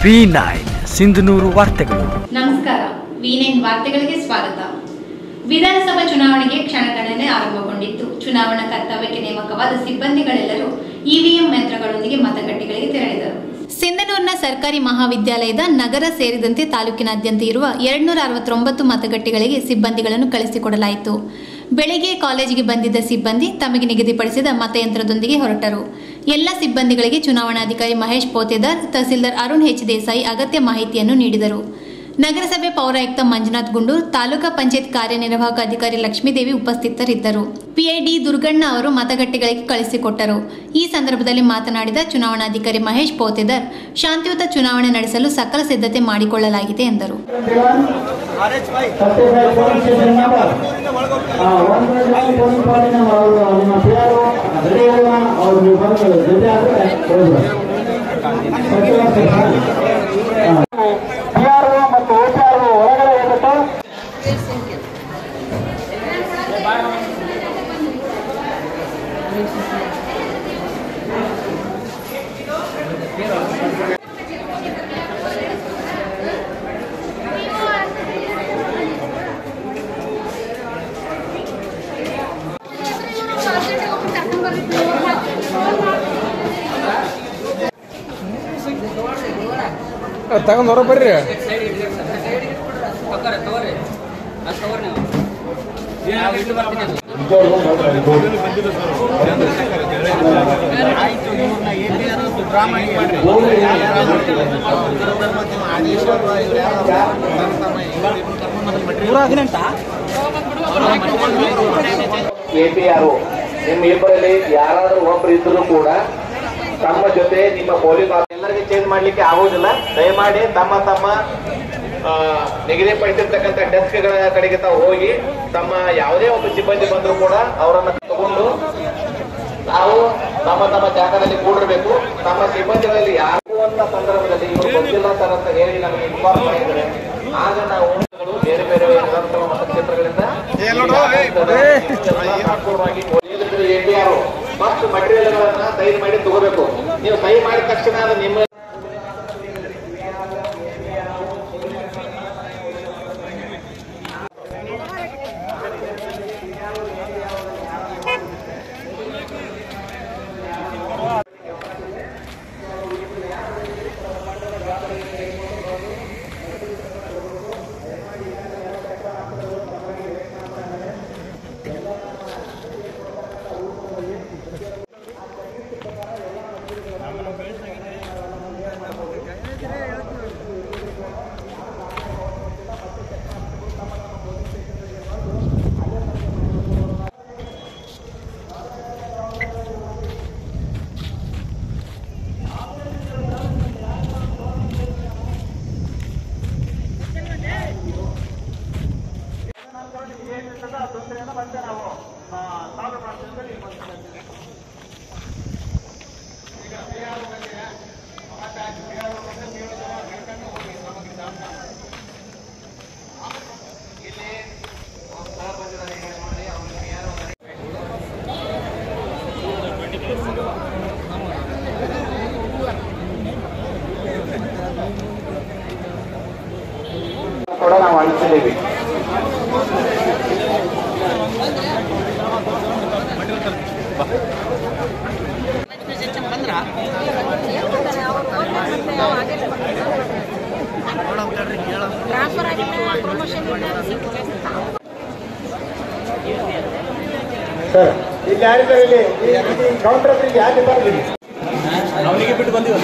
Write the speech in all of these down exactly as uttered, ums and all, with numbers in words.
V nine Sindhanur ವಾರ್ತೆಗಳು. ನಮಸ್ಕಾರ, V nine ವಾರ್ತೆಗಳಿಗೆ ಸ್ವಾಗತ. ವಿಧಾನಸಭಾ ಚುನಾವಣೆಗೆ ಕ್ಷಣಗಣನೆ ಆರಂಭಗೊಂಡಿದ್ದು, ಚುನಾವಣಾ ಕರ್ತವ್ಯಕ್ಕೆ ನೇಮಕವಾದ ಸಿಬ್ಬಂದಿಗಳೆಲ್ಲರೂ ಇವಿಎಂ ಯಂತ್ರಗಳೊಂದಿಗೆ ಮತಗಟ್ಟೆಗಳಿಗೆ ತೆರಳಿದರು. ಸಿಂಧನೂರಿನ ಸರ್ಕಾರಿ ಮಹಾವಿದ್ಯಾಲಯದ ನಗರ ಸೇರಿದಂತೆ ತಾಲೂಕಿನಾದ್ಯಂತ ಇರುವ ಎರಡ್ನೂರ ಅರವತ್ತೊಂಬತ್ತು ಮತಗಟ್ಟೆಗಳಿಗೆ ಸಿಬ್ಬಂದಿಗಳನ್ನು ಕಳಿಸಿಕೊಡಲಾಯಿತು. ಬೆಳಗ್ಗೆ ಕಾಲೇಜಿಗೆ ಬಂದಿದ್ದ ಸಿಬ್ಬಂದಿ ತಮಗೆ ನಿಗದಿಪಡಿಸಿದ ಮತಯಂತ್ರದೊಂದಿಗೆ ಹೊರಟರು. ಎಲ್ಲ ಸಿಬ್ಬಂದಿಗಳಿಗೆ ಚುನಾವಣಾಧಿಕಾರಿ ಮಹೇಶ್ ಪೋತೆದಾರ್, ತಹಸೀಲ್ದಾರ್ ಅರುಣ್ ಹೆಚ್ ದೇಸಾಯಿ ಅಗತ್ಯ ಮಾಹಿತಿಯನ್ನು ನೀಡಿದರು. ನಗರಸಭೆ ಪೌರಾಯುಕ್ತ ಮಂಜುನಾಥ್ ಗುಂಡೂರ್, ತಾಲೂಕಾ ಪಂಚಾಯತ್ ಕಾರ್ಯನಿರ್ವಾಹಕ ಅಧಿಕಾರಿ ಲಕ್ಷ್ಮೀದೇವಿ ಉಪಸ್ಥಿತರಿದ್ದರು. ಪಿಐಡಿ ದುರ್ಗಣ್ಣ ಅವರು ಮತಗಟ್ಟೆಗಳಿಗೆ ಕಳಿಸಿಕೊಟ್ಟರು. ಈ ಸಂದರ್ಭದಲ್ಲಿ ಮಾತನಾಡಿದ ಚುನಾವಣಾಧಿಕಾರಿ ಮಹೇಶ್ ಪೋತೆದಾರ್, ಶಾಂತಿಯುತ ಚುನಾವಣೆ ನಡೆಸಲು ಸಕಲ ಸಿದ್ಧತೆ ಮಾಡಿಕೊಳ್ಳಲಾಗಿದೆ ಎಂದರು. ತಗೊಂಡ್ ಹೊರ ಬರ್ರಿ. ಎಪಿಆರ್ ನಿಮ್ಮ ಇಬ್ಬರಲ್ಲಿ ಯಾರಾದ್ರೂ ಒಬ್ರು ಇದ್ರು ಕೂಡ ತಮ್ಮ ಜೊತೆ ನಿಮ್ಮ ಪೊಲೀಸ್ ಎಲ್ಲರಿಗೆ ಚೇಂಜ್ ಮಾಡ್ಲಿಕ್ಕೆ ಆಗುವುದಿಲ್ಲ. ದಯಮಾಡಿ ತಮ್ಮ ತಮ್ಮ ನಿಗದಿಪಡಿಸಿರ್ತಕ್ಕಂಥ ಡೆಸ್ಕ್ಗಳ ಕಡೆಗೆ ತಾವು ಹೋಗಿ ತಮ್ಮ ಯಾವುದೇ ಒಂದು ಸಿಬ್ಬಂದಿ ಬಂದರೂ ಕೂಡ ಅವರನ್ನ ತಗೊಂಡು ನಾವು ತಮ್ಮ ತಮ್ಮ ಜಾಗದಲ್ಲಿ ಕೂಡಿರಬೇಕು. ನಮ್ಮ ಸಿಬ್ಬಂದಿಗಳಲ್ಲಿ ಯಾಗುವಂತ ಸಂದರ್ಭದಲ್ಲಿ ಇವರು ಗೊತ್ತಿಲ್ಲ ತರ ಅಂತ ಹೇಳಿ ನಮಗೆ ಇನ್ಫಾರ್ಮ್ ಮಾಡಿದರೆ ಆಗ ನಾವು ಬೇರೆ ಬೇರೆ ವಿಧಾನಸಭಾ ಮತಕ್ಷೇತ್ರಗಳಿಂದ ಎಪಿಆರ್ ಮತ್ತು ಮಟೀರಿಯಲ್ಗಳನ್ನ ಸೈನ್ ಮಾಡಿ ತಗೋಬೇಕು. ನೀವು ಸೈನ್ ಮಾಡಿದ ತಕ್ಷಣ ಅದು ನಿಮ್ಮ ಕೂಡ ನಾವು ಅಳಿಸಿದ್ದೀವಿ. ಸರ್ ಇಲ್ಲಿ ಯಾರಿದ್ದಾರೆ? ಇಲ್ಲಿ ಕೌಂಟರ್ ಹತ್ರ ಯಾಕೆ ಬರ್ತೀವಿ? ಅವನಿಗೆ ಬಿಟ್ಟು ಬಂದಿವ.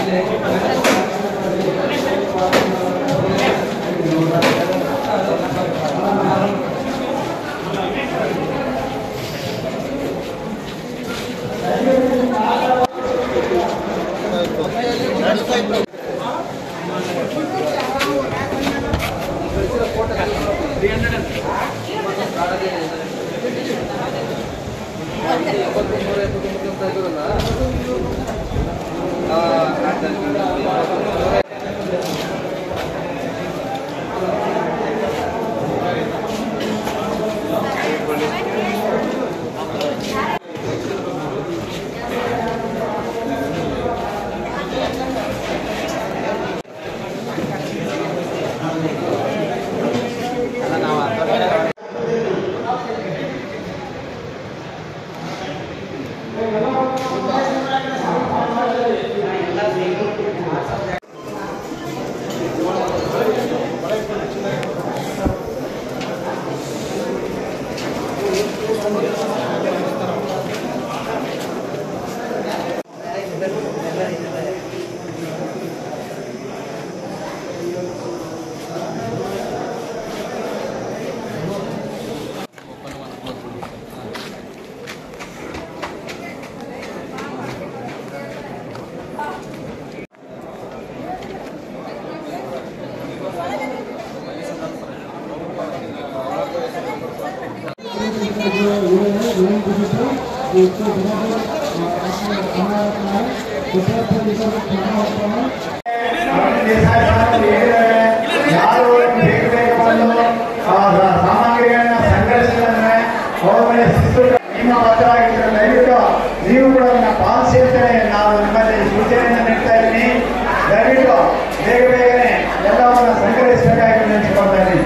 ಯಾರು ಸಾಮಗ್ರಿಗಳನ್ನ ಸಂಗ್ರಹಿಸಿದ್ರೆ ಅವರ ಮೇಲೆ ಶಿಸ್ತು ನಿಮ್ಮ ಬದ್ಧವಾಗಿರ್ತಾರೆ. ದಯವಿಟ್ಟು ನೀವು ಕೂಡ ಅದನ್ನ ಪಾಲಿಸಿ ಅಂತೇಳಿ ನಾವು ನಿಮ್ಮಲ್ಲಿ ಸೂಚನೆಯನ್ನು ನೀಡ್ತಾ ಇದ್ದೀನಿ. ದಯವಿಟ್ಟು ಬೇಗ ಬೇಗನೆ ಎಲ್ಲವನ್ನ ಸಂಗ್ರಹಿಸಬೇಕಾಗಿ ನೆನೆಸಿಕೊಳ್ತಾ ಇದ್ದೀನಿ.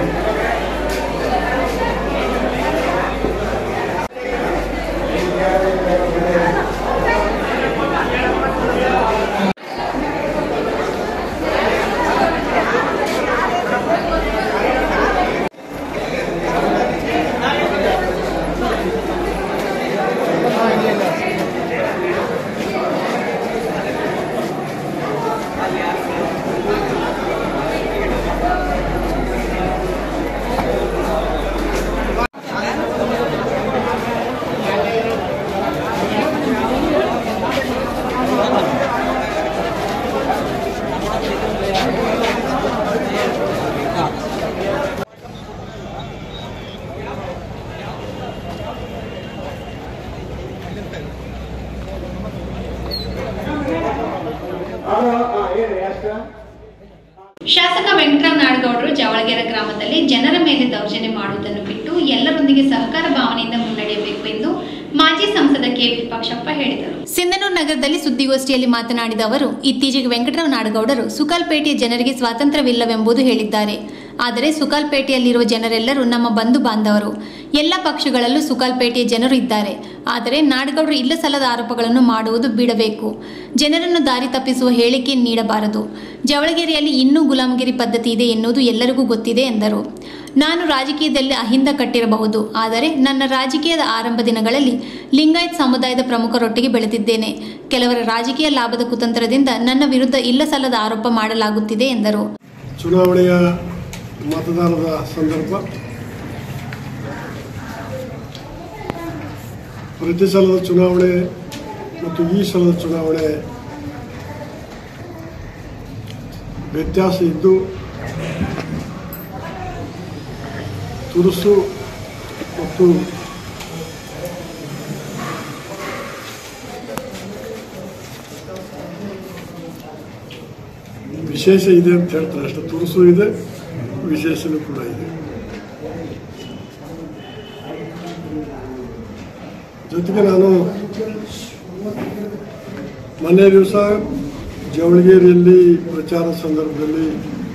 ಶಾಸಕ ವೆಂಕಟರಾವ್ ನಾಡಗೌಡರು ಜವಳಗೆರೆ ಗ್ರಾಮದಲ್ಲಿ ಜನರ ಮೇಲೆ ದೌರ್ಜನ್ಯ ಮಾಡುವುದನ್ನು ಬಿಟ್ಟು ಎಲ್ಲರೊಂದಿಗೆ ಸಹಕಾರ ಭಾವನೆಯಿಂದ ಮುನ್ನಡೆಯಬೇಕು ಎಂದು ಮಾಜಿ ಸಂಸದ ಕೆ ವಿರೂಪಾಕ್ಷಪ್ಪ ಹೇಳಿದರು. ಸಿಂಧನೂರು ನಗರದಲ್ಲಿ ಸುದ್ದಿಗೋಷ್ಠಿಯಲ್ಲಿ ಮಾತನಾಡಿದ ಅವರು, ಇತ್ತೀಚೆಗೆ ವೆಂಕಟರಾವ್ ನಾಡಗೌಡರು ಸುಕಾಲ್ಪೇಟೆಯ ಜನರಿಗೆ ಸ್ವಾತಂತ್ರ್ಯವಿಲ್ಲವೆಂಬುದು ಹೇಳಿದ್ದಾರೆ. ಆದರೆ ಸುಕಾಲ್ಪೇಟೆಯಲ್ಲಿರುವ ಜನರೆಲ್ಲರೂ ನಮ್ಮ ಬಂಧು ಬಾಂಧವರು. ಎಲ್ಲ ಪಕ್ಷಗಳಲ್ಲೂ ಸುಕಾಲ್ಪೇಟೆಯ ಜನರು ಇದ್ದಾರೆ. ಆದರೆ ನಾಡಗೌಡರು ಇಲ್ಲ ಸಲ್ಲದ ಆರೋಪಗಳನ್ನು ಮಾಡುವುದು ಬಿಡಬೇಕು. ಜನರನ್ನು ದಾರಿ ತಪ್ಪಿಸುವ ಹೇಳಿಕೆ ನೀಡಬಾರದು. ಜವಳಗೆರೆಯಲ್ಲಿ ಇನ್ನೂ ಗುಲಾಮಗಿರಿ ಪದ್ಧತಿ ಇದೆ ಎನ್ನುವುದು ಎಲ್ಲರಿಗೂ ಗೊತ್ತಿದೆ ಎಂದರು. ನಾನು ರಾಜಕೀಯದಲ್ಲಿ ಅಹಿಂದ ಕಟ್ಟಿರಬಹುದು, ಆದರೆ ನನ್ನ ರಾಜಕೀಯದ ಆರಂಭ ದಿನಗಳಲ್ಲಿ ಲಿಂಗಾಯತ್ ಸಮುದಾಯದ ಪ್ರಮುಖರೊಟ್ಟಿಗೆ ಬೆಳೆದಿದ್ದೇನೆ. ಕೆಲವರ ರಾಜಕೀಯ ಲಾಭದ ಕುತಂತ್ರದಿಂದ ನನ್ನ ವಿರುದ್ಧ ಇಲ್ಲ ಸಲ್ಲದ ಆರೋಪ ಮಾಡಲಾಗುತ್ತಿದೆ ಎಂದರು. ಚುನಾವಣೆಯ ಮತದಾನದ ಸಂದರ್ಭ ಪ್ರತಿ ಸಲದ ಚುನಾವಣೆ ಮತ್ತು ಈ ಸಲದ ಚುನಾವಣೆ ವ್ಯತ್ಯಾಸ ಇದ್ದು ತುರುಸು ಮತ್ತು ವಿಶೇಷ ಇದೆ ಅಂತ ಹೇಳ್ತಾರೆ. ಅಷ್ಟು ತುರುಸು ಇದೆ, ವಿಶೇಷನೂ ಕೂಡ ಇದೆ. ಜೊತೆಗೆ ನಾನು ಮೊನ್ನೆ ದಿವಸ ಜವಳಗೆರೆಯಲ್ಲಿ ಪ್ರಚಾರ ಸಂದರ್ಭದಲ್ಲಿ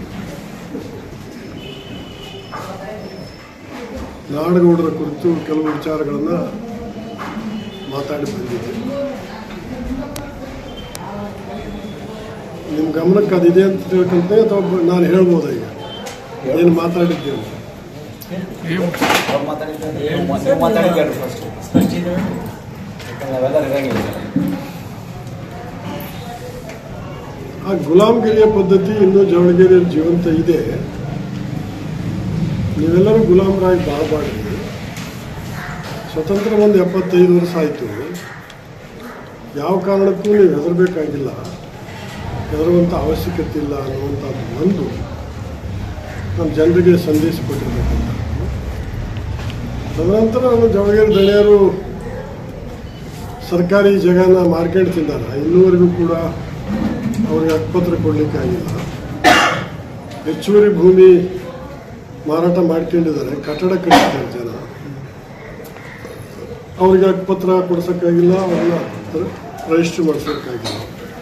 ನಾಡಗೌಡರ ಕುರಿತು ಕೆಲವು ವಿಚಾರಗಳನ್ನು ಮಾತಾಡಿ ಬಂದಿದ್ದೆ. ನಿಮ್ಮ ಗಮನಕ್ಕೆ ಅದಿದೆ ಅಂತ ತಿಳ್ಕೊಂಡೆ ಅಥವಾ ನಾನು ಹೇಳ್ಬೋದ ಈಗ ಏನು ಮಾತಾಡಿದ್ದೆ ಅಂತ? ಆ ಗುಲಾಮಗಿರಿಯ ಪದ್ಧತಿ ಇನ್ನೂ ಜವಳಗೆರೆಯಲ್ಲಿ ಜೀವಂತ ಇದೆ. ನೀವೆಲ್ಲರೂ ಗುಲಾಮರಾಗಿ ಬಾಳಬಾರ್ದು. ಸ್ವತಂತ್ರ ಒಂದು ಎಪ್ಪತ್ತೈದು ವರ್ಷ ಆಯಿತು. ಯಾವ ಕಾರಣಕ್ಕೂ ನೀವು ಹೆದರಬೇಕಾಗಿಲ್ಲ, ಹೆದರುವಂಥ ಅವಶ್ಯಕತೆ ಇಲ್ಲ ಅನ್ನುವಂಥದ್ದು ಒಂದು ನಮ್ಮ ಜನರಿಗೆ ಸಂದೇಶ ಕೊಟ್ಟಿರಬೇಕಂತ. ತದನಂತರ ನಮ್ಮ ಜವಳಗೆರೆ ದಣಿಯರು ಸರ್ಕಾರಿ ಜಾಗನ ಮಾರ್ಕೆಟ್ ತಿಂದಾರ. ಇನ್ನೂವರೆಗೂ ಕೂಡ ಅವ್ರಿಗೆ ಹಕ್ಕುಪತ್ರ ಕೊಡಲಿಕ್ಕಾಗಿಲ್ಲ. ಹೆಚ್ಚುವರಿ ಭೂಮಿ ಮಾರಾಟ ಮಾಡ್ಕೊಂಡಿದ್ದಾರೆ, ಕಟ್ಟಡ ಕಟ್ಟಿದ್ದಾರೆ ಜನ. ಅವ್ರಿಗೆ ಹಕ್ಕುಪತ್ರ ಕೊಡ್ಸೋಕ್ಕಾಗಿಲ್ಲ, ಅವ್ರನ್ನ ರಿಜಿಸ್ಟರ್ ಮಾಡಿಸೋಕ್ಕಾಗಿಲ್ಲ.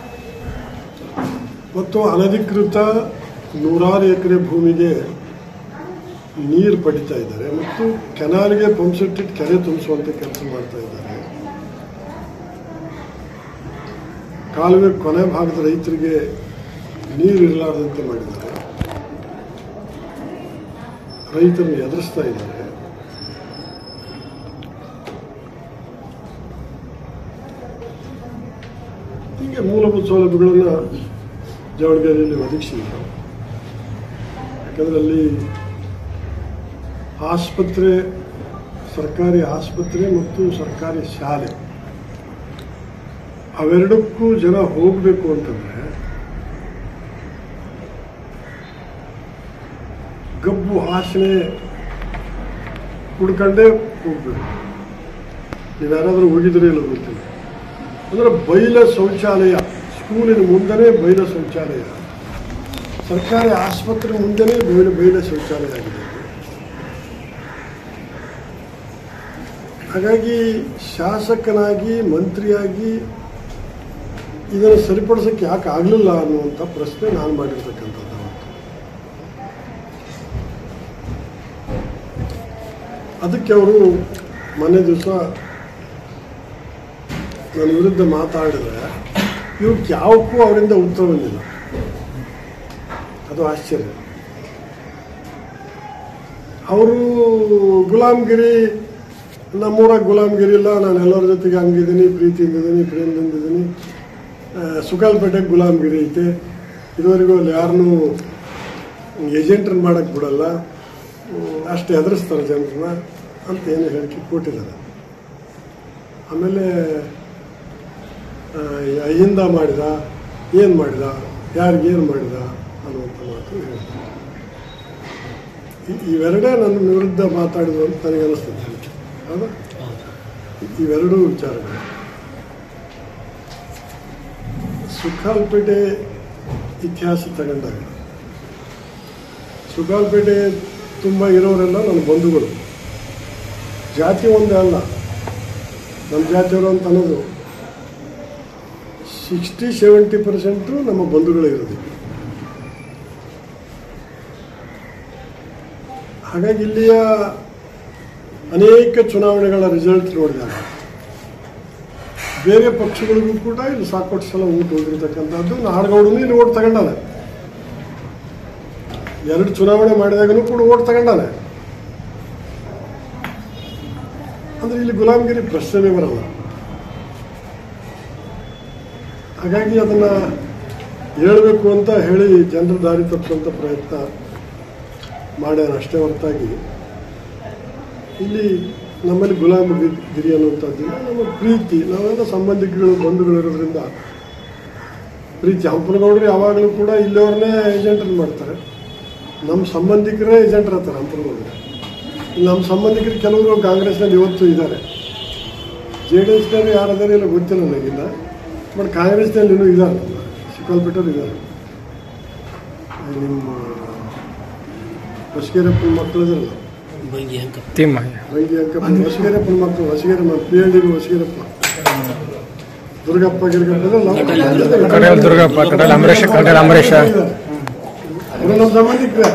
ಮತ್ತು ಅನಧಿಕೃತ ನೂರಾರು ಎಕರೆ ಭೂಮಿಗೆ ನೀರು ಪಡಿತಾ ಇದ್ದಾರೆ ಮತ್ತು ಕೆನಾಲ್ಗೆ ಪಂಪ್ಸೆಟ್ ಕೆರೆ ತುಂಬಿಸುವಂಥ ಕೆಲಸ ಮಾಡ್ತಾ ಇದ್ದಾರೆ. ಕಾಲುವೆ ಕೊನೆ ಭಾಗದ ರೈತರಿಗೆ ನೀರು ಇರಲಾರ್ದಂತೆ ಮಾಡಿದ್ದಾರೆ. ರೈತರನ್ನು ಎದುರಿಸ್ತಾ ಇದ್ದಾರೆ. ಹೀಗೆ ಮೂಲಭೂತ ಸೌಲಭ್ಯಗಳನ್ನು ಜವಳಗೆರೆಯಲ್ಲಿ ಒದಗಿಸಿಲ್ಲ. ಯಾಕಂದರೆ ಅಲ್ಲಿ ಆಸ್ಪತ್ರೆ, ಸರ್ಕಾರಿ ಆಸ್ಪತ್ರೆ ಮತ್ತು ಸರ್ಕಾರಿ ಶಾಲೆ ಅವೆರಡಕ್ಕೂ ಜನ ಹೋಗಬೇಕು ಅಂತಂದ್ರೆ ಗಬ್ಬು ವಾಸನೆ ಕುಡ್ಕೊಂಡೇ ಹೋಗ್ಬೇಕು. ನೀವು ಯಾರಾದರೂ ಹೋಗಿದ್ರೆ ಇಲ್ಲ ಗೊತ್ತಿಲ್ಲ. ಅಂದರೆ ಬಯಲ ಶೌಚಾಲಯ, ಸ್ಕೂಲಿನ ಮುಂದೆನೇ ಬಯಲ ಶೌಚಾಲಯ, ಸರ್ಕಾರಿ ಆಸ್ಪತ್ರೆ ಮುಂದೆನೇ ಬಯಲು ಬಯಲ ಶೌಚಾಲಯ ಆಗಿದೆ. ಹಾಗಾಗಿ ಶಾಸಕನಾಗಿ ಮಂತ್ರಿಯಾಗಿ ಇದನ್ನು ಸರಿಪಡಿಸೋಕ್ಕೆ ಯಾಕೆ ಆಗಲಿಲ್ಲ ಅನ್ನುವಂಥ ಪ್ರಶ್ನೆ ನಾನು ಮಾಡಿರ್ತಕ್ಕಂಥದ್ದು. ಅದಕ್ಕೆ ಅವರು ಮೊನ್ನೆ ದಿವಸ ನನ್ನ ವಿರುದ್ಧ ಮಾತಾಡಿದ್ರೆ ಇವಕ್ಕೆ ಯಾವಕ್ಕೂ ಅವರಿಂದ ಉತ್ತರ ಬಂದಿಲ್ಲ. ಅದು ಆಶ್ಚರ್ಯ. ಅವರು ಗುಲಾಮ್ಗಿರಿ, ನಮ್ಮೂರಾಗ ಗುಲಾಮ್ಗಿರಿ ಇಲ್ಲ, ನಾನು ಎಲ್ಲರ ಜೊತೆಗೆ ಹಂಗಿದ್ದೀನಿ, ಪ್ರೀತಿಯಿಂದಿದ್ದೀನಿ, ಪ್ರೇಮದಿಂದಿದ್ದೀನಿ. ಸುಕಾಲ್ಪೇಟೆಗೆ ಗುಲಾಮ್ಗಿರಿ ಐತೆ, ಇದುವರೆಗೂ ಅಲ್ಲಿ ಯಾರನ್ನೂ ಏಜೆಂಟ್ರನ್ನ ಮಾಡೋಕ್ಕೆ ಬಿಡಲ್ಲ, ಅಷ್ಟು ಹೆದರಿಸ್ತಾರೆ ಜನರನ್ನ ಅಂತ ಏನು ಹೇಳಿಕೆ ಕೊಟ್ಟಿದ್ದಾರೆ. ಆಮೇಲೆ ಅಹಿಂದ ಮಾಡಿದ, ಏನು ಮಾಡಿದ, ಯಾರಿಗೇನು ಮಾಡಿದ ಅನ್ನುವಂಥ ಮಾತು ಹೇಳ್ತಾರೆ. ಇವೆರಡೇ ನನ್ನ ವಿರುದ್ಧ ಮಾತಾಡಿದ್ರು ಅಂತ ನನಗೆ ಅನಿಸ್ತದೆ. ಹೌದಾ? ಇವೆರಡೂ ವಿಚಾರಗಳು. ಸುಕಾಲ್ಪೇಟೆ ಇತಿಹಾಸ ತಗೊಂಡಾಗ ಸುಕಾಲ್ಪೇಟೆ ತುಂಬ ಇರೋರೆಲ್ಲ ನನ್ನ ಬಂಧುಗಳು. ಜಾತಿ ಒಂದೇ ಅಲ್ಲ, ನಮ್ಮ ಜಾತಿಯವರು ಅಂತ ಅನ್ನೋದು ಸಿಕ್ಸ್ಟಿ ಸೆವೆಂಟಿ ಪರ್ಸೆಂಟು ನಮ್ಮ ಬಂಧುಗಳೇ ಇರೋದು. ಹಾಗಾಗಿ ಇಲ್ಲಿಯ ಅನೇಕ ಚುನಾವಣೆಗಳ ರಿಸಲ್ಟ್ ನೋಡಿದಾಗ ಬೇರೆ ಪಕ್ಷಗಳಿಗೂ ಕೂಡ ಇಲ್ಲಿ ಸಾಕಷ್ಟು ಸಲ ಓಟ್ ಹೋಗಿರ್ತಕ್ಕಂಥದ್ದು. ನಾಡಗೌಡನು ಇಲ್ಲಿ ಓಟ್ ತಗೊಂಡಾನೆ, ಎರಡು ಚುನಾವಣೆ ಮಾಡಿದಾಗಲೂ ಕೂಡ ಓಟ್ ತಗೊಂಡಾನೆ. ಅಂದರೆ ಇಲ್ಲಿ ಗುಲಾಮ್ಗಿರಿ ಪ್ರಶ್ನೆ ಬರಲ್ಲ. ಹಾಗಾಗಿ ಅದನ್ನು ಹೇಳಬೇಕು ಅಂತ ಹೇಳಿ ಜನರ ದಾರಿ ತಪ್ಪುವಂಥ ಪ್ರಯತ್ನ ಮಾಡ್ಯಾರ ಅಷ್ಟೇ ಹೊರತಾಗಿ ಇಲ್ಲಿ ನಮ್ಮಲ್ಲಿ ಗುಲಾಮಗಿರಿ ಅನ್ನುವಂಥದ್ದಿಲ್ಲ. ನಮ್ಮ ಪ್ರೀತಿ, ನಾವೆಲ್ಲ ಸಂಬಂಧಿಕಗಳು ಬಂಧುಗಳಿರೋದ್ರಿಂದ ಪ್ರೀತಿ. ಹಂಪನಗೌಡರು ಯಾವಾಗಲೂ ಕೂಡ ಇಲ್ಲಿಯವ್ರನ್ನೇ ಏಜೆಂಟ್ರನ್ನ ಮಾಡ್ತಾರೆ, ನಮ್ಮ ಸಂಬಂಧಿಕರೇ ಏಜೆಂಟ್ರ್ ಇರ್ತಾರೆ ಹಂಪನಗೌಡರು. ನಮ್ಮ ಸಂಬಂಧಿಕರು ಕೆಲವರು ಕಾಂಗ್ರೆಸ್ನಲ್ಲಿ ಇವತ್ತು ಇದ್ದಾರೆ, ಜೆ ಡಿ ಎಸ್ನಲ್ಲಿ ಯಾರಾದರೂ ಇಲ್ಲ ಗೊತ್ತಿಲ್ಲ ನನಗಿಲ್ಲ, ಬಟ್ ಕಾಂಗ್ರೆಸ್ನಲ್ಲಿ ಇನ್ನೂ ಇದ್ದಾರೆ, ಸುಕಾಲ್ಪೇಟೆಯವರು ಇದ್ದಾರೆ. ನಿಮ್ಮ ಹೊಸಗೇರಪ್ಪನ ಮಕ್ಕಳು ಇದಾರಲ್ಲ, ಬಂಗಿ ಅಂಕಪ್ಪ ಹೊಸಗೇರಪ್ಪನ ಮಕ್ಕಳು, Hosagera P L D Hosagerappa, Durgappa Girgappa Durgappa Kadala Ambarish ಕಡಲ ಅಂಬರೀಷ ಅವರು ನಮ್ಮ ಸಂಬಂಧಿಕರೇ.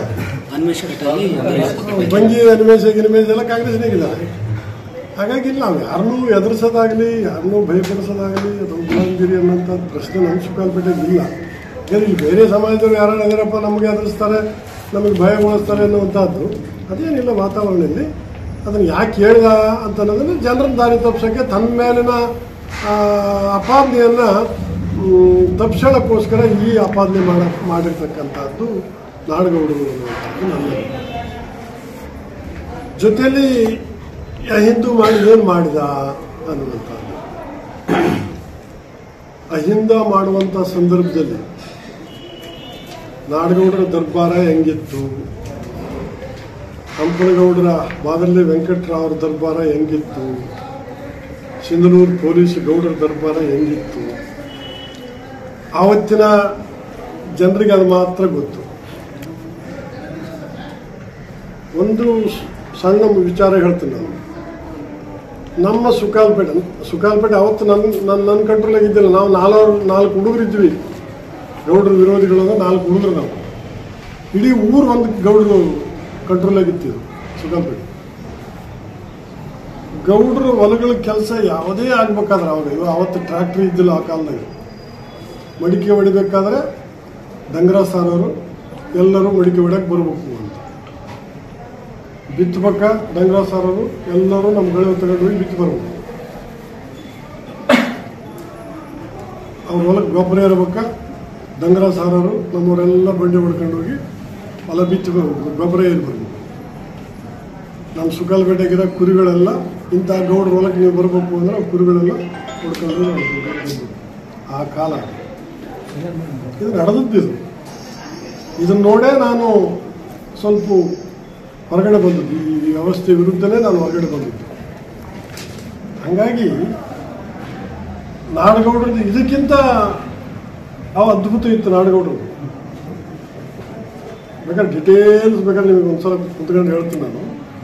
ಬಂಗಿ ಅನ್ವೇಷ ಗಿನ್ಮೇಷ ಎಲ್ಲ ಕಾಂಗ್ರೆಸ್ನಾಗಿದ್ದಾರೆ. ಹಾಗಾಗಿ ಇಲ್ಲ, ನಾವು ಯಾರನ್ನೂ ಎದುರಿಸೋದಾಗಲಿ, ಯಾರನ್ನೂ ಭಯಪಡಿಸೋದಾಗಲಿ, ಅದು ಗುಲಾಮಗಿರಿ ಅನ್ನೋಂಥ ಪ್ರಶ್ನೆ ನಮ್ಮ ಸುಕಾಲ್ಪೇಟೆಗೆ ಇಲ್ಲ. ಯಾಕಂದ್ರೆ ಇಲ್ಲಿ ಬೇರೆ ಸಮಾಜದವರು ಯಾರು ಎದುರಪ್ಪ ನಮಗೆ ಎದುರಿಸ್ತಾರೆ, ನಮಗೆ ಭಯ ಉಳಿಸ್ತಾರೆ ಅನ್ನುವಂಥದ್ದು ಅದೇನಿಲ್ಲ ವಾತಾವರಣದಲ್ಲಿ. ಅದನ್ನು ಯಾಕೆ ಹೇಳ್ದ ಅಂತ ಅನ್ನೋದನ್ನು ಜನರನ್ನ ದಾರಿ ತಪ್ಪಿಸೋಕ್ಕೆ ತನ್ನ ಮೇಲಿನ ಅಪಾದನೆಯನ್ನು ತಪ್ಪಿಸೋಕ್ಕೋಸ್ಕರ ಈ ಅಪಾದನೆ ಮಾಡ ಮಾಡಿರ್ತಕ್ಕಂಥದ್ದು ನಾಡಗೌಡರು ಅನ್ನುವಂಥದ್ದು ನನ್ನ ಜೊತೆಯಲ್ಲಿ ಅಹಿಂದು ಮಾಡಿ ಏನು ಮಾಡಿದ ಅನ್ನುವಂಥದ್ದು. ಅಹಿಂದ ಮಾಡುವಂಥ ಸಂದರ್ಭದಲ್ಲಿ ನಾಡಗೌಡರ ದರ್ಬಾರ ಹೆಂಗಿತ್ತು, ಹಂಪನಗೌಡರ ಮಾದರಳ್ಳಿ ವೆಂಕಟರಾವ್ರ ದರ್ಬಾರ ಹೆಂಗಿತ್ತು, ಸಿಂಧನೂರು ಪೊಲೀಸ್ ಗೌಡರ ದರ್ಬಾರ ಹೆಂಗಿತ್ತು, ಆವತ್ತಿನ ಜನರಿಗೆ ಅದು ಮಾತ್ರ ಗೊತ್ತು. ಒಂದು ಸಣ್ಣ ವಿಚಾರ ಹೇಳ್ತೀನಿ ನಾನು. ನಮ್ಮ ಸುಕಾಲ್ಪೇಟೆ ಸುಕಾಲ್ಪೇಟೆ ಅವತ್ತು ನನ್ನ ನನ್ನ ನನ್ನ ಕಂಟ್ರೋಲಾಗಿ ಇದ್ದಿಲ್ಲ. ನಾವು ನಾಲ್ವರು ನಾಲ್ಕು ಹುಡುಗರು ಇದ್ವಿ, ಗೌಡ್ರ ವಿರೋಧಿಗಳು ನಾಲ್ಕು ಹುಡುಗರು. ನಾವು ಇಡೀ ಊರು ಒಂದು ಗೌಡ್ರು ಕಂಟ್ರೋಲಾಗಿತ್ತು ಸುಕಾಲ್ಪೇಟೆ. ಗೌಡ್ರ ಹೊಲಗಳ ಕೆಲಸ ಯಾವುದೇ ಆಗ್ಬೇಕಾದ್ರೆ ಅವಾಗ ಇವಾಗ ಅವತ್ತು ಟ್ರ್ಯಾಕ್ಟ್ರಿ ಇದ್ದಿಲ್ಲ ಆ ಕಾಲದಾಗ. ಮಡಿಕೆ ಹೊಡಿಬೇಕಾದ್ರೆ ದಂಗರಾಜ್ ಸಾರ್ ಅವರು ಎಲ್ಲರೂ ಮಡಿಕೆ ಹೊಡ್ಯಕ್ಕೆ ಬರಬೇಕು ಅಂತ ಬಿತ್ತಬೇಕ. ದಂಗರಾಜ್ ಸಾರ್ ಅವರು ಎಲ್ಲರೂ ನಮ್ಮ ಗಳಿಗೆ ತಗೊಂಡು ಹೋಗಿ ಬಿತ್ತು ಬರ್ಬೇಕು. ಅವ್ರ ಹೊಲಕ್ಕೆ ಗೊಬ್ಬರ ಇರಬೇಕ. ದಂಗರಾಜ್ ಸಾರ್ ಅವರು ನಮ್ಮವರೆಲ್ಲ ಬಂಡಿ ಹೊಡ್ಕೊಂಡು ಹೋಗಿ ಹೊಲ ಬಿತ್ತು ಬರ್ಬೇಕು, ಗೊಬ್ಬರ ಏರಿ ಬರ್ಬೇಕು. ನಮ್ಮ ಸುಕಾಲ್ಪೇಟೆಗಿರೋ ಕುರಿಗಳೆಲ್ಲ ಇಂಥ ಗೌಡ್ರ ಹೊಲಕ್ಕೆ ನೀವು ಬರಬೇಕು ಅಂದ್ರೆ ಕುರಿಗಳೆಲ್ಲ ಹೊಡ್ಕೊಂಡು ಆ ಕಾಲ ಇದು ನಡೆದದ್ದಿದು. ಇದನ್ನ ನೋಡೇ ನಾನು ಸ್ವಲ್ಪ ಹೊರಗಡೆ ಬಂದದ್ದು, ಈ ವ್ಯವಸ್ಥೆ ವಿರುದ್ಧನೇ ನಾನು ಹೊರಗಡೆ ಬಂದಿದ್ದು. ಹಂಗಾಗಿ ನಾಡಗೌಡರದ್ದು ಇದಕ್ಕಿಂತ ಅವ ಅದ್ಭುತ ಇತ್ತು ನಾಡಗೌಡರು. ಬೇಕಾದ್ರೆ ಡಿಟೇಲ್ಸ್ ಬೇಕಾದ್ರೆ ನಿಮಗೆ ಒಂದ್ಸಲ ಕುತ್ಕೊಂಡು ಹೇಳ್ತೀನಿ ನಾನು.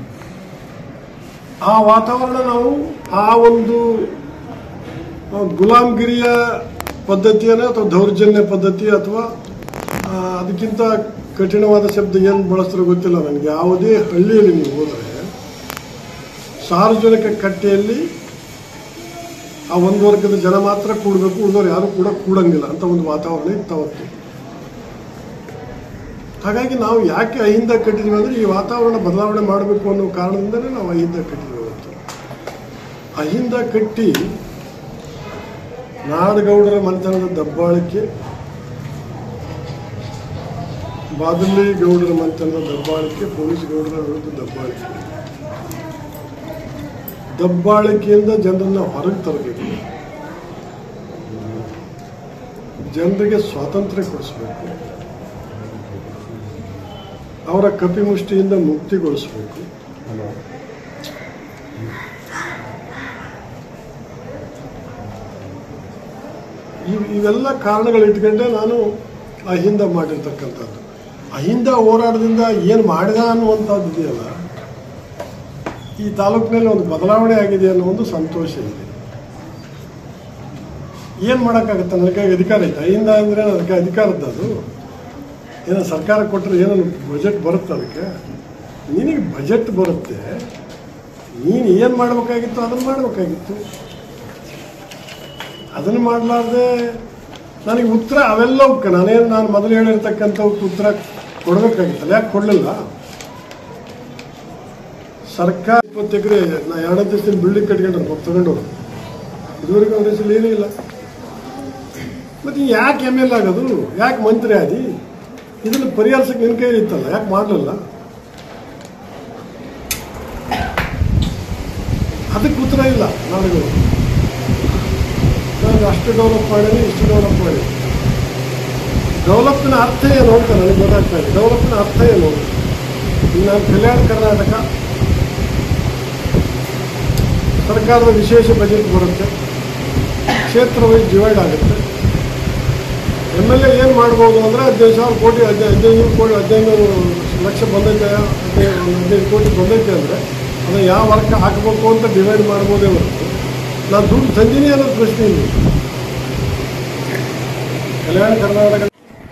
ಆ ವಾತಾವರಣ ನಾವು ಆ ಒಂದು ಗುಲಾಮ್ಗಿರಿಯ ಪದ್ಧತಿಯನ್ನು ಅಥವಾ ದೌರ್ಜನ್ಯ ಪದ್ಧತಿ ಅಥವಾ ಅದಕ್ಕಿಂತ ಕಠಿಣವಾದ ಶಬ್ದ ಏನು ಬಳಸ್ತಾರೋ ಗೊತ್ತಿಲ್ಲ ನನಗೆ. ಯಾವುದೇ ಹಳ್ಳಿಯಲ್ಲಿ ನೀವು ಹೋದರೆ ಸಾರ್ವಜನಿಕ ಕಟ್ಟೆಯಲ್ಲಿ ಆ ಒಂದು ವರ್ಗದ ಜನ ಮಾತ್ರ ಕೂಡಬೇಕು, ಉಳಿದವ್ರು ಯಾರು ಕೂಡ ಕೂಡಂಗಿಲ್ಲ ಅಂತ ಒಂದು ವಾತಾವರಣ ಇತ್ತು ಅವತ್ತು. ಹಾಗಾಗಿ ನಾವು ಯಾಕೆ ಅಹಿಂದ ಕಟ್ಟಿದ್ವಿ ಅಂದರೆ ಈ ವಾತಾವರಣ ಬದಲಾವಣೆ ಮಾಡಬೇಕು ಅನ್ನೋ ಕಾರಣದಿಂದಲೇ ನಾವು ಅಹಿಂದ ಕಟ್ಟಿದ್ವಿ ಅವತ್ತು. ಅಹಿಂದ ಕಟ್ಟಿ ನಾಡಗೌಡರ ಮನೆತನದ ದಬ್ಬಾಳಿಕೆ, ಬಾದಲಿ ಗೌಡರ ಮನೆತನದ ದಬ್ಬಾಳಿಕೆ, ಪೊಲೀಸ್ ಗೌಡರ ವಿರುದ್ಧ ದಬ್ಬಾಳಿಕೆ, ದಬ್ಬಾಳಿಕೆಯಿಂದ ಜನರನ್ನ ಹೊರಗೆ ತರಬೇಕು, ಜನರಿಗೆ ಸ್ವಾತಂತ್ರ್ಯ ಕೊಡಿಸಬೇಕು, ಅವರ ಕಪಿಮುಷ್ಟಿಯಿಂದ ಮುಕ್ತಿಗೊಳಿಸಬೇಕು. ಇವೆಲ್ಲ ಕಾರಣಗಳು ಇಟ್ಕೊಂಡೆ ನಾನು ಅಹಿಂದ ಮಾಡಿರ್ತಕ್ಕಂಥದ್ದು. ಅಹಿಂದ ಹೋರಾಟದಿಂದ ಏನು ಮಾಡಿದ ಅನ್ನುವಂಥದ್ದು ಇದೆಯಲ್ಲ, ಈ ತಾಲೂಕಿನಲ್ಲಿ ಒಂದು ಬದಲಾವಣೆ ಆಗಿದೆ ಅನ್ನೋ ಒಂದು ಸಂತೋಷ ಇದೆ. ಏನು ಮಾಡೋಕ್ಕಾಗತ್ತೆ? ನನ್ನ ಕೈಗೆ ಅಧಿಕಾರ ಐತೆ. ಅಹಿಂದ ಅಂದರೆ ಅದಕ್ಕೆ ಅಧಿಕಾರದ್ದು. ಅದು ಏನೋ ಸರ್ಕಾರ ಕೊಟ್ಟರೆ ಏನೋ ಬಜೆಟ್ ಬರುತ್ತೆ, ಅದಕ್ಕೆ ನಿನಗೆ ಬಜೆಟ್ ಬರುತ್ತೆ, ನೀನು ಏನು ಮಾಡಬೇಕಾಗಿತ್ತು ಅದನ್ನು ಮಾಡಬೇಕಾಗಿತ್ತು. ಅದನ್ನು ಮಾಡಲಾರ್ದೆ ನನಗೆ ಉತ್ತರ ಅವೆಲ್ಲವಕ್ಕೆ ನಾನೇನು ನಾನು ಮೊದಲು ಹೇಳಿರ್ತಕ್ಕಂಥವಕ್ಕೆ ಉತ್ತರ ಕೊಡಬೇಕಾಗಿತ್ತಲ್ಲ, ಯಾಕೆ ಕೊಡಲಿಲ್ಲ? ಸರ್ಕಾರ ಇಪ್ಪತ್ತು ಎಕರೆ ನಾ ಎರಡು ದಿವಸದಲ್ಲಿ ಬಿಲ್ಡಿಂಗ್ ಕಟ್ಕೊಂಡ್ರೆ ಹೋಗಿ ತಗೊಂಡವರು, ಇದುವರೆಗೂ ಅವ್ರ ಹೆಸರು ಏನೂ ಇಲ್ಲ. ಮತ್ತು ಯಾಕೆ ಎಮ್ ಎಲ್ ಆಗೋದು, ಯಾಕೆ ಮಂತ್ರಿ ಆದಿ? ಇದನ್ನು ಪರಿಹರಿಸಕ್ಕೆ ನಿನ್ನ ಕೈಲಿ ಇತ್ತಲ್ಲ, ಯಾಕೆ ಮಾಡಲಿಲ್ಲ? ಅದಕ್ಕೆ ಉತ್ತರ ಇಲ್ಲ. ನಾಳೆಗಳು ನಾನು ಅಷ್ಟು ಡೆವಲಪ್ ಮಾಡೀನಿ, ಇಷ್ಟು ಡೆವಲಪ್ ಮಾಡಿ. ಡೆವಲಪ್ನ ಅರ್ಥ ಏನು ಅಂತ ನನಗೆ ಗೊತ್ತಾಗ್ತಾ ಇದೆ. ಡೆವಲಪ್ನ ಅರ್ಥ ಏನು? ನಾನು ಕಲ್ಯಾಣ ಕರ್ನಾಟಕ ಸರ್ಕಾರದ ವಿಶೇಷ ಬಜೆಟ್ ಬರುತ್ತೆ, ಕ್ಷೇತ್ರ ವೈಸ್ ಡಿವೈಡ್ ಆಗುತ್ತೆ. ಎಮ್ ಎಲ್ ಎ ಏನು ಮಾಡ್ಬೋದು ಅಂದರೆ ಹದಿನೈದು ಸಾವಿರ ಕೋಟಿ ಹದಿನೈದು ಹದಿನೈದು ಕೋಟಿ ಹದಿನೈದು ಲಕ್ಷ ಬಂದೈತೆ, ಹದಿನೈದು ಹದಿನೈದು ಕೋಟಿ ಬಂದೈತೆ ಅಂದರೆ ಅದನ್ನು ಯಾವ ವರ್ಕ್ ಹಾಕಬೇಕು ಅಂತ ಡಿವೈಡ್ ಮಾಡ್ಬೋದೇ ಹೊರತು ನಾನು ದುಡ್ಡು ತಂದಿನಿ ಅನ್ನೋದು ಪ್ರಶ್ನೆ ಇಲ್ಲ. ಕಲ್ಯಾಣ ಕರ್ನಾಟಕ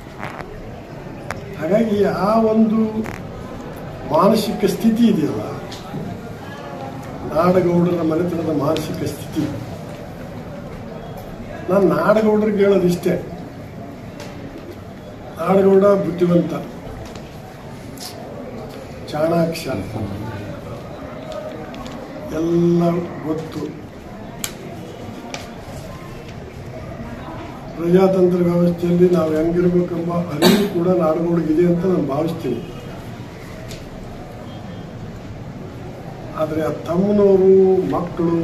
ಹಾಗಾಗಿ ಆ ಒಂದು ಮಾನಸಿಕ ಸ್ಥಿತಿ ಇದೆಯಲ್ಲ, ನಾಡಗೌಡರ ಮನೆತನದ ಮಾನಸಿಕ ಸ್ಥಿತಿ. ನಾನು ನಾಡಗೌಡರಿಗೆ ಹೇಳೋದಿಷ್ಟೇ, ನಾಡಗೌಡ ಬುದ್ಧಿವಂತ, ಚಾಣಾಕ್ಷ, ಎಲ್ಲ ಗೊತ್ತು. ಪ್ರಜಾತಂತ್ರ ವ್ಯವಸ್ಥೆಯಲ್ಲಿ ನಾವು ಹೆಂಗಿರ್ಬೇಕೆಂಬ ಅರಿವು ಕೂಡ ನಾಡಗೌಡಗಿದೆ ಅಂತ ನಾನು ಭಾವಿಸ್ತೀನಿ. ಆದರೆ ಆ ತಮ್ಮನವರು ಮಕ್ಕಳು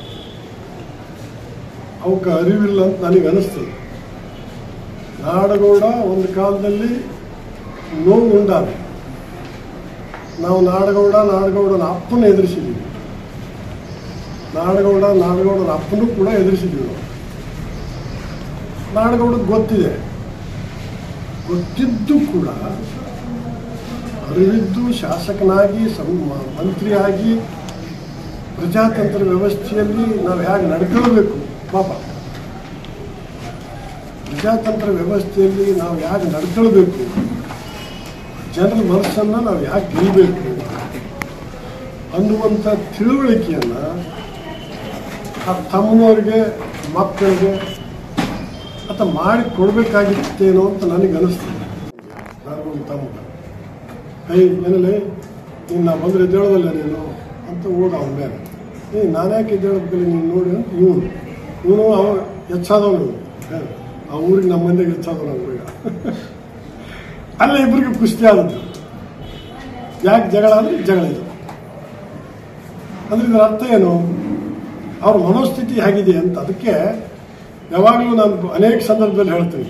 ಅವಕ್ಕೆ ಅರಿವಿಲ್ಲ ಅಂತ ನನಗೆ ಅನಿಸ್ತದೆ. ನಾಡಗೌಡ ಒಂದು ಕಾಲದಲ್ಲಿ ನೋವು ಉಂಟಾದ. ನಾವು ನಾಡಗೌಡ ನಾಡಗೌಡನ ಅಪ್ಪನ ಎದುರಿಸಿದ್ದೀವಿ, ನಾಡಗೌಡ ನಾಡಗೌಡನ ಅಪ್ಪನೂ ಕೂಡ ಎದುರಿಸಿದ್ದೀವಿ ನಾವು. ನಾಡಗೌಡಕ್ಕೆ ಗೊತ್ತಿದೆ, ಗೊತ್ತಿದ್ದು ಕೂಡ ಅರಿವಿದ್ದು ಶಾಸಕನಾಗಿ ಸಂ ಮಂತ್ರಿಯಾಗಿ ಪ್ರಜಾತಂತ್ರ ವ್ಯವಸ್ಥೆಯಲ್ಲಿ ನಾವು ಹೇಗೆ ನಡ್ಕೊಳ್ಬೇಕು, ಪಾಪ ಪ್ರಜಾತಂತ್ರ ವ್ಯವಸ್ಥೆಯಲ್ಲಿ ನಾವು ಹೇಗೆ ನಡ್ಕೊಳ್ಬೇಕು, ಜನರ ಮನಸ್ಸನ್ನು ನಾವು ಯಾಕೆ ಗೆಲ್ಲಬೇಕು ಅನ್ನುವಂಥ ತಿಳುವಳಿಕೆಯನ್ನು ಆ ತಮ್ಮನವ್ರಿಗೆ ಮಕ್ಕಳಿಗೆ ಅಥವಾ ಮಾಡಿ ಕೊಡಬೇಕಾಗಿತ್ತೇನೋ ಅಂತ ನನಗೆ ಅನಿಸ್ತದೆ. ನಾನು ತಮ್ಮ ಐ ಏನಲ್ಲಿ ನೀನು ನಾ ಬಂದರೆ ಎದ್ದೇಳೋದಲ್ಲ ನೀನು ಅಂತ ಹೋದ ಅವನ ಮೇಲೆ. ಏ ನಾನು ಯಾಕೆ ಎದ್ದೇಳೋದಲ್ಲ ನೀನು ನೋಡಿ ಅಂತ ಇವನು ಇವನು ಅವ ಹೆಚ್ಚಾದವನು, ಆ ಊರಿಗೆ ನಮ್ಮ ಮಂದಿಗೆ ಹೆಚ್ಚಾದವನು ಅವ್ರಿಗೆ. ಅಲ್ಲೇ ಇಬ್ಬರಿಗೆ ಕುಸ್ತಿ ಆದದ್ದು. ಯಾಕೆ ಜಗಳ ಅಂದರೆ ಜಗಳ ಇದೆ ಅಂದರೆ ಇದರ ಅರ್ಥ ಏನು? ಅವ್ರ ಮನೋಸ್ಥಿತಿ ಹೇಗಿದೆ ಅಂತ. ಅದಕ್ಕೆ ಯಾವಾಗಲೂ ನಾನು ಅನೇಕ ಸಂದರ್ಭದಲ್ಲಿ ಹೇಳ್ತೀನಿ,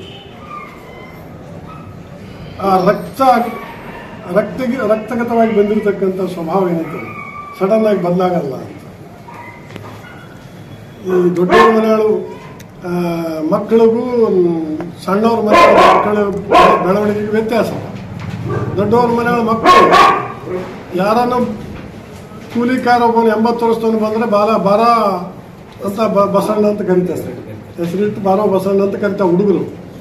ಆ ರಕ್ತ ರಕ್ತ ರಕ್ತಗತವಾಗಿ ಬಂದಿರತಕ್ಕಂಥ ಸ್ವಭಾವ ಏನೈತೆ ಸಡನ್ ಆಗಿ ಬದಲಾಗಲ್ಲ ಅಂತ. ಈ ದೊಡ್ಡವ್ರ ಮನೆಗಳು ಮಕ್ಕಳಿಗೂ ಸಣ್ಣವ್ರ ಮನೆ ಮಕ್ಕಳ ಬೆಳವಣಿಗೆಗೆ ವ್ಯತ್ಯಾಸ. ದೊಡ್ಡವ್ರ ಮನೆಗಳ ಮಕ್ಕಳು ಯಾರನ್ನು ಕೂಲಿಕಾರ ಒಬ್ಬನು ಎಂಬತ್ತು ವರ್ಷದವನು ಬಂದರೆ ಬಾಲ ಬಾರ ಅಂತ ಬಸಣ್ಣ ಅಂತ ಕರಿತಾರೆ, ಹೆಸರಿಟ್ಟು ಬಾರೋ ಬಸಣ್ಣ ಅಂತ ಕರಿತಾರೆ ಹುಡುಗರು.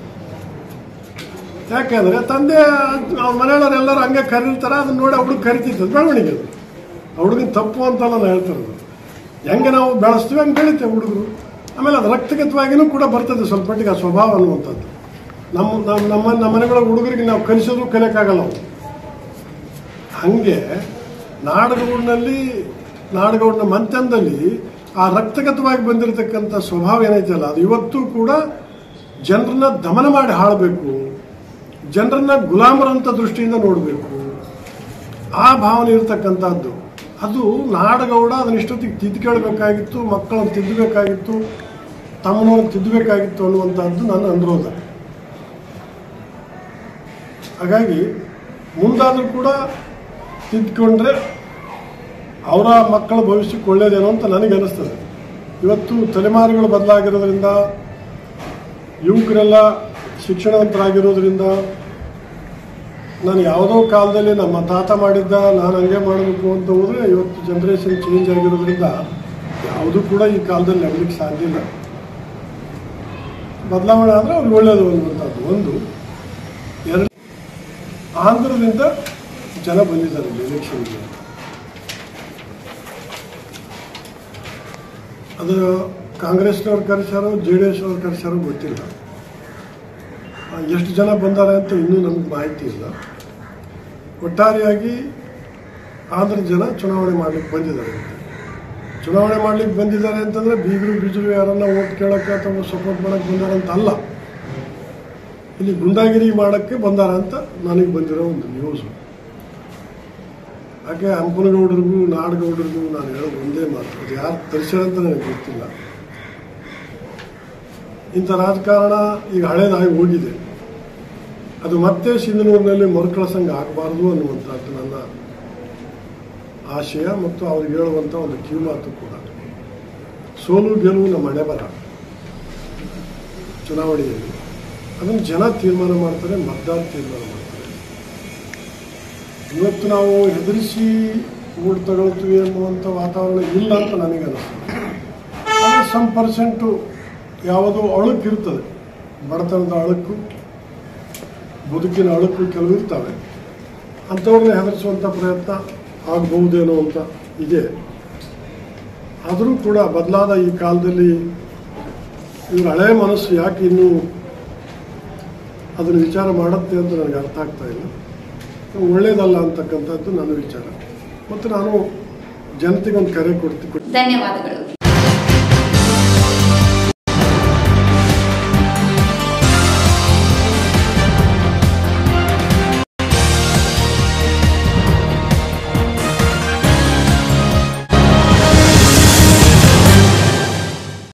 ಯಾಕೆಂದ್ರೆ ತಂದೆ ಅವ್ರ ಮನೆಯವರೆಲ್ಲರೂ ಹಂಗೆ ಕರೀತಾರೆ, ಅದನ್ನ ನೋಡಿ ಹುಡುಗ ಕರಿತಿರ್ತದೆ ಬೆಳವಣಿಗೆ. ಅದು ಹುಡುಗನ ತಪ್ಪು ಅಂತಲ್ಲ ನಾನು ಹೇಳ್ತಿರೋದು. ಹೆಂಗೆ ನಾವು ಬೆಳೆಸ್ತೀವಿ ಹಂಗೆ ಬೆಳಿತೇವೆ ಹುಡುಗರು. ಆಮೇಲೆ ಅದು ರಕ್ತಗತವಾಗಿಯೂ ಕೂಡ ಬರ್ತದೆ ಸ್ವಲ್ಪ ಮಟ್ಟಿಗೆ ಆ ಸ್ವಭಾವ ಅನ್ನುವಂಥದ್ದು. ನಮ್ಮ ನಮ್ಮ ನಮ್ಮ ನಮ್ಮ ಮನೆಗಳ ಹುಡುಗರಿಗೆ ನಾವು ಕಲಿಸೋದು ಕಲಿಯೋಕ್ಕಾಗಲ್ಲ. ನಾವು ಹಂಗೆ ನಾಡಗೌಡನಲ್ಲಿ ನಾಡಗೌಡನ ಮಂತ್ಯಂದಲ್ಲಿ ಆ ರಕ್ತಗತವಾಗಿ ಬಂದಿರತಕ್ಕಂಥ ಸ್ವಭಾವ ಏನೈತಲ್ಲ, ಅದು ಇವತ್ತು ಕೂಡ ಜನರನ್ನ ದಮನ ಮಾಡಿ ಹಾಳಬೇಕು, ಜನರನ್ನ ಗುಲಾಮರಂತ ದೃಷ್ಟಿಯಿಂದ ನೋಡಬೇಕು, ಆ ಭಾವನೆ ಇರತಕ್ಕಂಥದ್ದು. ಅದು ನಾಡಗೌಡ ಅದನ್ನ ಇಷ್ಟೊತ್ತಿಗೆ ತಿದ್ದುಕೊಳ್ಬೇಕಾಗಿತ್ತು, ಮಕ್ಕಳನ್ನು ತಿದ್ದಬೇಕಾಗಿತ್ತು, ತಮ್ಮನವ್ರನ್ನ ತಿದ್ದಬೇಕಾಗಿತ್ತು ಅನ್ನುವಂಥದ್ದು ನನ್ನ ಅನುರೋಧ. ಹಾಗಾಗಿ ಮುಂದಾದರೂ ಕೂಡ ತಿದ್ದುಕೊಂಡ್ರೆ ಅವರ ಮಕ್ಕಳ ಭವಿಷ್ಯಕ್ಕೆ ಒಳ್ಳೇದೇನೋ ಅಂತ ನನಗೆ ಅನಿಸ್ತದೆ. ಇವತ್ತು ತಲೆಮಾರುಗಳು ಬದಲಾಗಿರೋದ್ರಿಂದ, ಯುವಕರೆಲ್ಲ ಶಿಕ್ಷಣವಂತರಾಗಿರೋದ್ರಿಂದ, ನಾನು ಯಾವುದೋ ಕಾಲದಲ್ಲಿ ನಮ್ಮ ತಾತ ಮಾಡಿದ್ದ ನಾನು ಹಂಗೆ ಮಾಡಬೇಕು ಅಂತ ಹೋದರೆ ಇವತ್ತು ಜನ್ರೇಷನ್ ಚೇಂಜ್ ಆಗಿರೋದ್ರಿಂದ ಯಾವುದೂ ಕೂಡ ಈ ಕಾಲದಲ್ಲಿ ನಡಲಿಕ್ಕೆ ಸಾಧ್ಯ ಇಲ್ಲ. ಬದಲಾವಣೆ ಆದರೆ ಅವ್ರಿಗೆ ಒಳ್ಳೆಯದು ಅನ್ನುವಂಥದ್ದು ಒಂದು. ಎರಡು, ಆಂಧ್ರದಿಂದ ಜನ ಬಂದಿದ್ದಾರೆ ಎಲೆಕ್ಷನ್ಗೆ. ಅದು ಕಾಂಗ್ರೆಸ್ನವ್ರು ಕರೆಸಾರೋ ಜೆ ಡಿ ಎಸ್ ಅವ್ರು ಕರೆಸಾರೋ ಗೊತ್ತಿಲ್ಲ. ಎಷ್ಟು ಜನ ಬಂದಾರೆ ಅಂತ ಇನ್ನೂ ನಮ್ಗೆ ಮಾಹಿತಿ ಇಲ್ಲ. ಒಟ್ಟಾರೆಯಾಗಿ ಆಂಧ್ರ ಜನ ಚುನಾವಣೆ ಮಾಡ್ಲಿಕ್ಕೆ ಬಂದಿದ್ದಾರೆ. ಚುನಾವಣೆ ಮಾಡ್ಲಿಕ್ಕೆ ಬಂದಿದ್ದಾರೆ ಅಂತಂದರೆ ಬೀಗರು ಬಿಜರು ಯಾರನ್ನ ಓಟ್ ಕೇಳೋಕ್ಕೆ ಅಥವಾ ಸಪೋರ್ಟ್ ಮಾಡೋಕ್ಕೆ ಬಂದಾರ ಅಂತ ಅಲ್ಲ, ಇಲ್ಲಿ ಗುಂಡಾಗಿರಿ ಮಾಡೋಕ್ಕೆ ಬಂದಾರ ಅಂತ ನನಗೆ ಬಂದಿರೋ ಒಂದು ನ್ಯೂಸು. ಯಾಕೆ ಹಂಪನಗೌಡರಿಗೂ ನಾಡಗೌಡರಿಗೂ ನಾನು ಹೇಳೋದು ಒಂದೇ ಮಾತು, ಅದು ಯಾರು ತರಿಸ್ಯಾರಂತ ನನಗೆ ಗೊತ್ತಿಲ್ಲ. ಇಂಥ ರಾಜಕಾರಣ ಈಗ ಹಳೇದಾಗಿ ಹೋಗಿದೆ, ಅದು ಮತ್ತೆ ಸಿಂಧನೂರಿನಲ್ಲಿ ಮರುಕಳಿಸಂಗೆ ಆಗಬಾರ್ದು ಅನ್ನುವಂಥದ್ದು ನನ್ನ ಆಶಯ ಮತ್ತು ಅವ್ರಿಗೆ ಹೇಳುವಂಥ ಒಂದು ಕಿವಿಮಾತು ಕೂಡ. ಸೋಲು ಗೆಲುವು ನಮ್ಮ ಹಣೆ ಬರ ಚುನಾವಣೆಯಲ್ಲಿ, ಅದನ್ನು ಜನ ತೀರ್ಮಾನ ಮಾಡ್ತಾರೆ, ಮತದಾರ ತೀರ್ಮಾನ ಮಾಡ್ತಾರೆ. ಇವತ್ತು ನಾವು ಹೆದರಿಸಿ ಓಟ್ ತಗೊಳ್ತೀವಿ ಅನ್ನುವಂಥ ವಾತಾವರಣ ಇಲ್ಲ ಅಂತ ನನಗೆ ಅನಿಸ್ತದೆ. ಆದರೆ ಸಮ್ ಪರ್ಸೆಂಟು ಯಾವುದೋ ಅಳುಕಿರ್ತದೆ, ಬಡತನದ ಅಳುಕು, ಬದುಕಿನ ಅಳುಕು ಕೆಲವು ಇರ್ತವೆ, ಅಂಥವ್ರನ್ನ ಹೆದರಿಸುವಂಥ ಪ್ರಯತ್ನ ಆಗಬಹುದೇನೋ ಅಂತ ಇದೆ. ಆದರೂ ಕೂಡ ಬದಲಾದ ಈ ಕಾಲದಲ್ಲಿ ಇವ್ರ ಹಳೆಯ ಮನಸ್ಸು ಯಾಕೆ ಇನ್ನೂ ಅದನ್ನು ವಿಚಾರ ಮಾಡುತ್ತೆ ಅಂತ ನನಗೆ ಅರ್ಥ ಆಗ್ತಾ ಇಲ್ಲ. ಒಳ್ಳೇದಲ್ಲ ಅಂತಕ್ಕಂಥದ್ದು ನನ್ನ ವಿಚಾರ. ಮತ್ತು ನಾನು ಜನತೆಗೆ ಒಂದು ಕರೆ ಕೊಡ್ತೀನಿ. ಧನ್ಯವಾದಗಳು.